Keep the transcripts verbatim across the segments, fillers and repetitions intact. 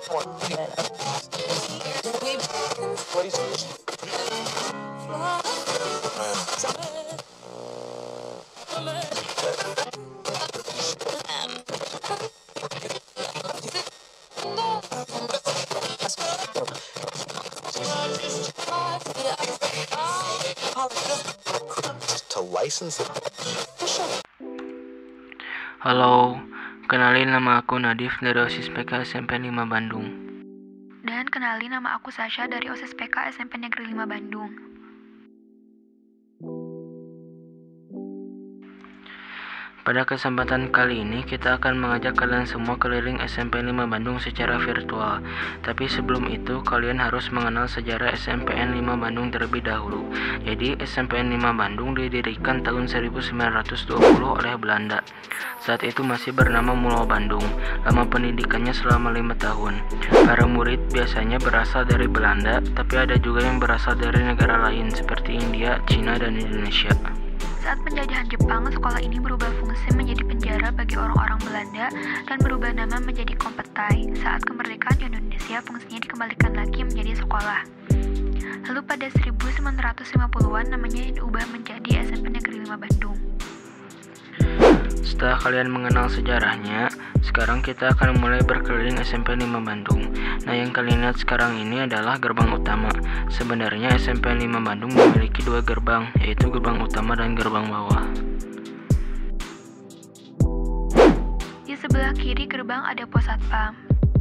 Halo, kenalin nama aku Nadif dari OSIS P K S M P lima Bandung. Dan kenalin nama aku Sasha dari OSIS P K S M P Negeri lima Bandung. Pada kesempatan kali ini kita akan mengajak kalian semua keliling S M P lima Bandung secara virtual. Tapi sebelum itu kalian harus mengenal sejarah S M P N lima Bandung terlebih dahulu. Jadi S M P N lima Bandung didirikan tahun seribu sembilan ratus dua puluh oleh Belanda. Saat itu masih bernama Mulo Bandung. Lama pendidikannya selama lima tahun. Para murid biasanya berasal dari Belanda, tapi ada juga yang berasal dari negara lain seperti India, Cina, dan Indonesia. Saat penjajahan Jepang, sekolah ini berubah fungsi menjadi penjara bagi orang-orang Belanda dan berubah nama menjadi Kompetai. Saat kemerdekaan Indonesia, fungsinya dikembalikan lagi menjadi sekolah. Lalu pada seribu sembilan ratus lima puluhan, namanya diubah menjadi S M P Negeri lima Bandung. Setelah kalian mengenal sejarahnya, sekarang kita akan mulai berkeliling S M P lima Bandung. Nah, yang kalian lihat sekarang ini adalah gerbang utama. Sebenarnya S M P lima Bandung memiliki dua gerbang, yaitu gerbang utama dan gerbang bawah. Di sebelah kiri gerbang ada pos satpam.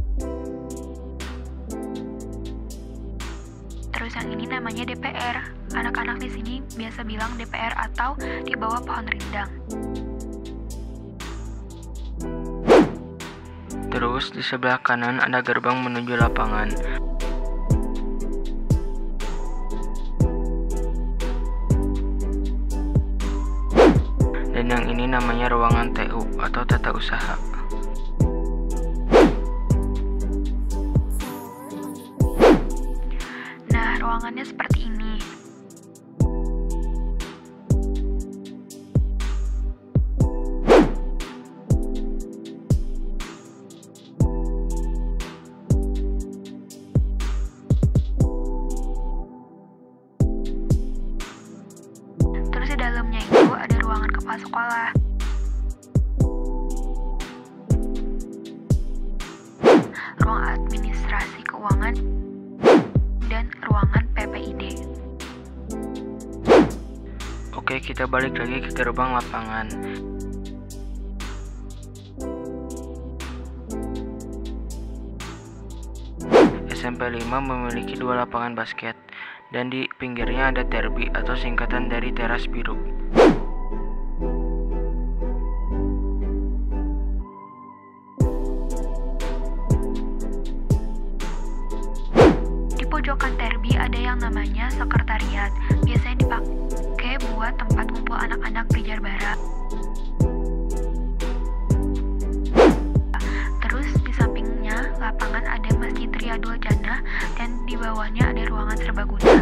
Terus yang ini namanya D P R. Anak-anak di sini biasa bilang D P R atau di bawah pohon rindang. Terus di sebelah kanan ada gerbang menuju lapangan. Dan yang ini namanya ruangan T U atau tata usaha. Nah, ruangannya seperti ini. Terus di dalamnya itu ada ruangan kepala sekolah. Ruang administrasi keuangan dan ruangan P P I D. Oke, kita balik lagi ke gerbang lapangan. S M P lima memiliki dua lapangan basket, dan di pinggirnya ada terbi atau singkatan dari teras biru. Di pojokan terbi ada yang namanya sekretariat. Biasanya dipakai buat tempat kumpul anak-anak di Jarbara. Terus di sampingnya lapangan ada Masjid Riyadul Jannah dan di bawahnya ada ruangan serbaguna.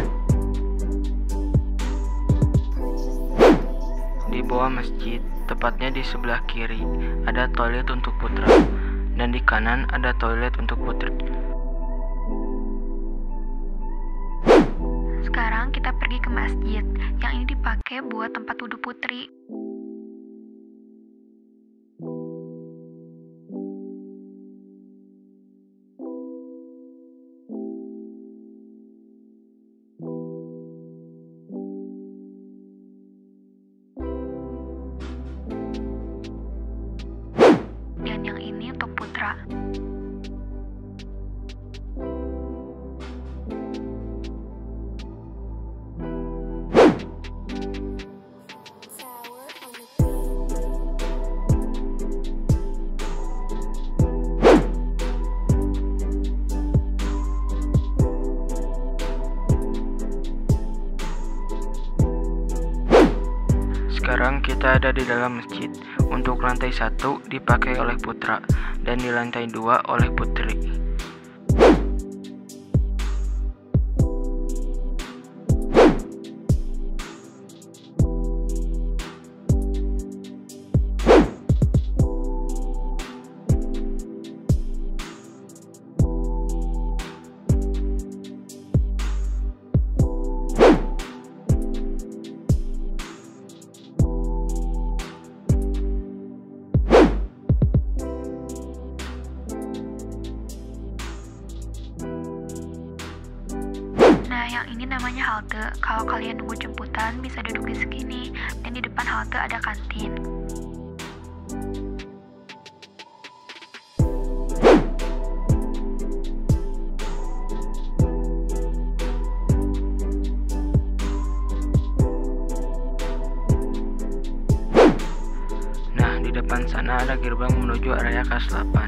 Di bawah masjid, tepatnya di sebelah kiri, ada toilet untuk putra, dan di kanan ada toilet untuk putri. Sekarang kita pergi ke masjid. Yang ini dipakai buat tempat wudhu putri. Dan yang ini untuk putra. Sekarang kita ada di dalam masjid. Untuk lantai satu dipakai oleh putra, dan di lantai dua oleh putri. Ini namanya halte. Kalau kalian nunggu jemputan, bisa duduk di sini. Dan di depan halte ada kantin. Nah, di depan sana ada gerbang menuju area kelas delapan.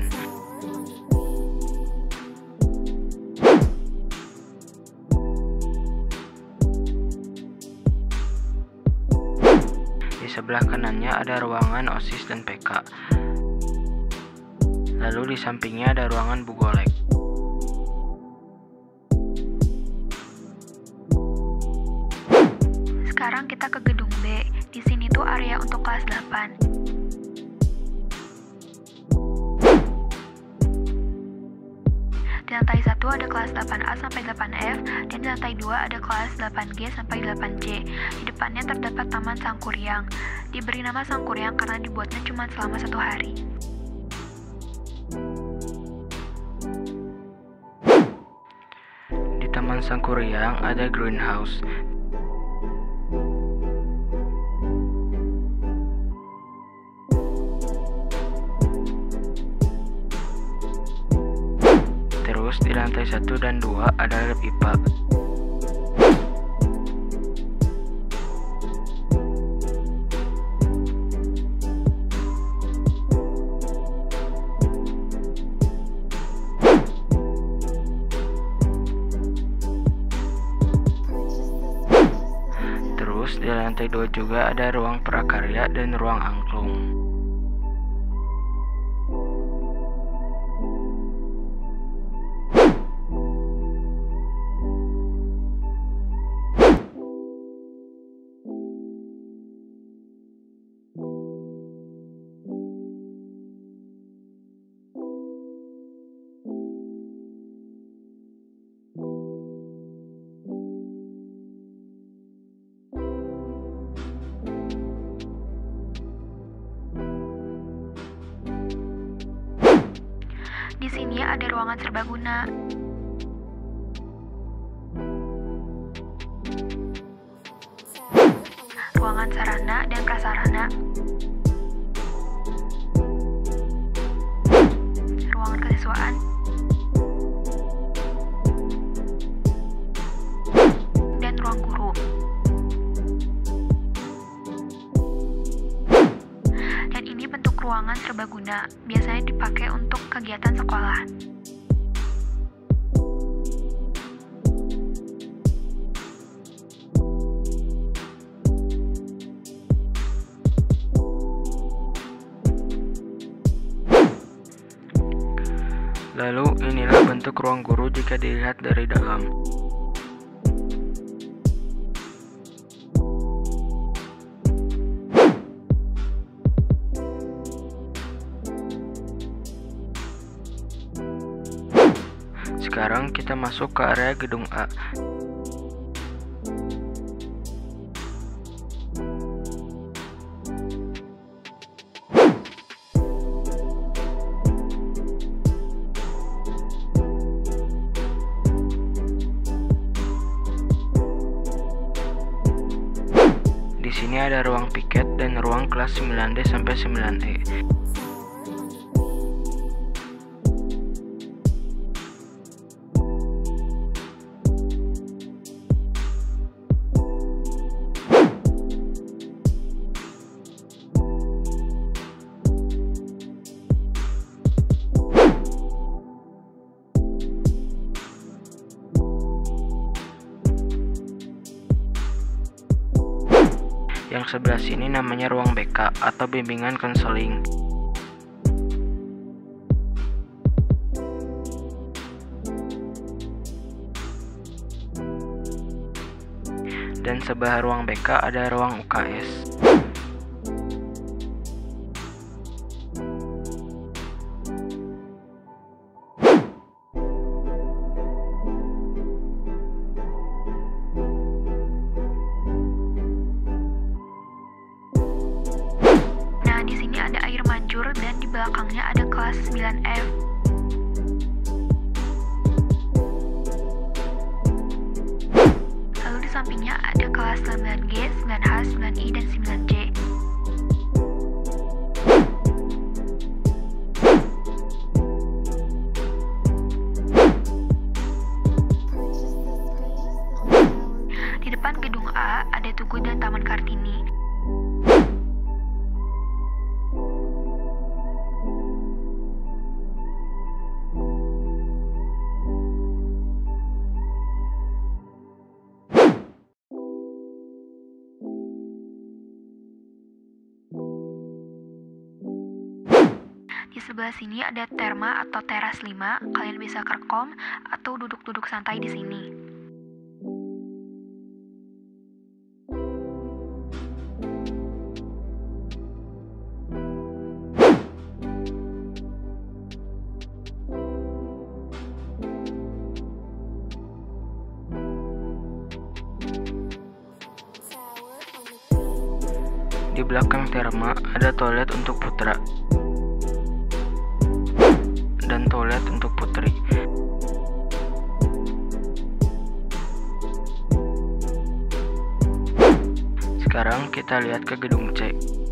Di sebelah kanannya ada ruangan OSIS dan P K. Lalu di sampingnya ada ruangan Bu Golek. Sekarang kita ke gedung B. Di sini tuh area untuk kelas delapan. Di lantai satu ada kelas delapan A sampai delapan F, dan di lantai dua ada kelas delapan G sampai delapan C. Di depannya terdapat Taman Sangkuriang. Diberi nama Sangkuriang karena dibuatnya cuma selama satu hari. Di Taman Sangkuriang ada greenhouse. Terus di lantai satu dan dua ada lab I P A. Terus di lantai dua juga ada ruang prakarya dan ruang angklung. Di sini ada ruangan serbaguna. Ruangan sarana dan prasarana. Ruangan kesiswaan. Dan ruang guru. Dan ini bentuk ruangan serbaguna, biasanya dipakai untuk kegiatan sekolah. Lalu inilah bentuk ruang guru jika dilihat dari dalam. Sekarang kita masuk ke area gedung A. Di sini ada ruang piket dan ruang kelas sembilan D sampai sembilan E. Yang sebelah sini namanya ruang B K atau bimbingan konseling. Dan sebelah ruang B K ada ruang U K S. Ada air mancur dan di belakangnya ada kelas sembilan F. sampingnya ada kelas sembilan G, sembilan H, sembilan I, dan sembilan J. Di depan gedung A ada Tugu dan Taman Kartini. Di sebelah sini ada Terma atau Teras lima. Kalian bisa kerkom atau duduk-duduk santai di sini. Di belakang Terma ada toilet untuk putra dan toilet untuk putri. Sekarang kita lihat ke gedung C.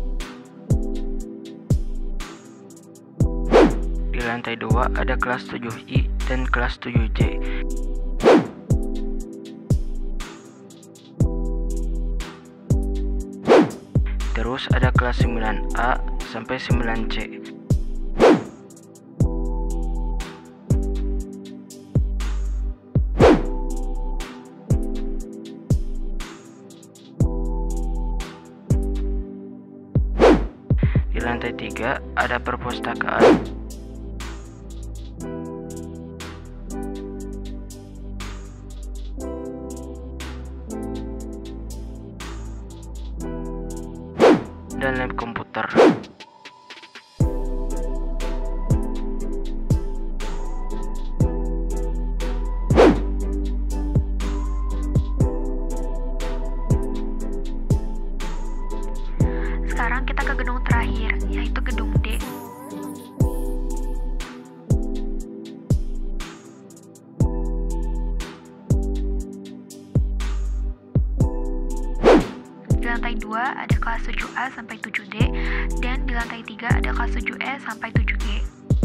Di lantai dua ada kelas tujuh I dan kelas tujuh J. Terus ada kelas sembilan A sampai sembilan C. Di lantai tiga ada perpustakaan. Dan lab komputer. Sekarang kita ke gedung terakhir, yaitu gedung D. Di lantai dua ada kelas tujuh A sampai tujuh D, dan di lantai tiga ada kelas tujuh E sampai tujuh G.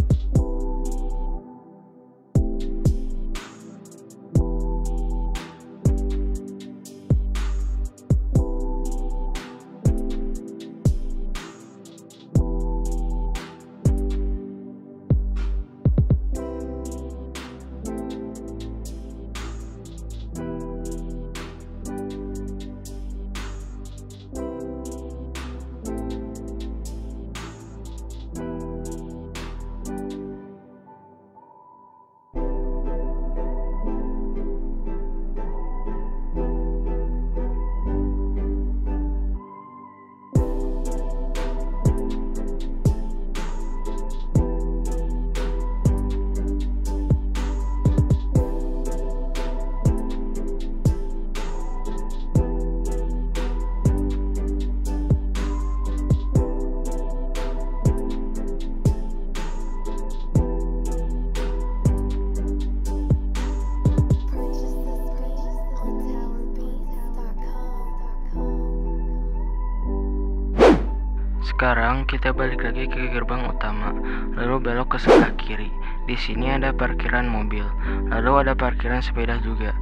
Sekarang kita balik lagi ke gerbang utama, lalu belok ke sebelah kiri. Di sini ada parkiran mobil, lalu ada parkiran sepeda juga.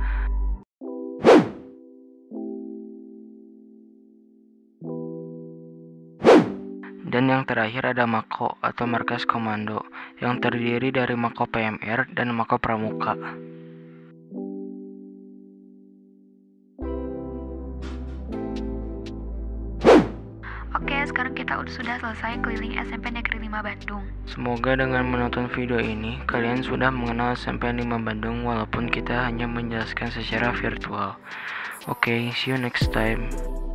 Dan yang terakhir ada Mako atau markas komando, yang terdiri dari Mako P M R dan Mako Pramuka. Oke, sekarang kita udah sudah selesai keliling S M P Negeri lima Bandung. Semoga dengan menonton video ini, kalian sudah mengenal S M P lima Bandung walaupun kita hanya menjelaskan secara virtual. Oke, see you next time.